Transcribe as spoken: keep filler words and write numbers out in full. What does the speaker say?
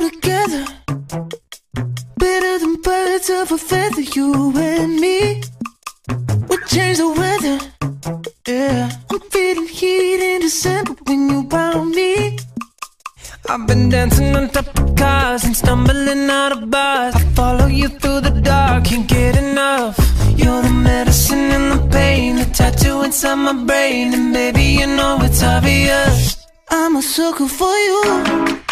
together, better than birds of a feather. You and me, we change the weather. Yeah, I'm feeling heat in December when you found me. I've been dancing on top of cars and stumbling out of bars. I follow you through the dark, can't get enough. You're the medicine and the pain, the tattoo inside my brain. And baby, you know it's obvious, I'm a sucker for you.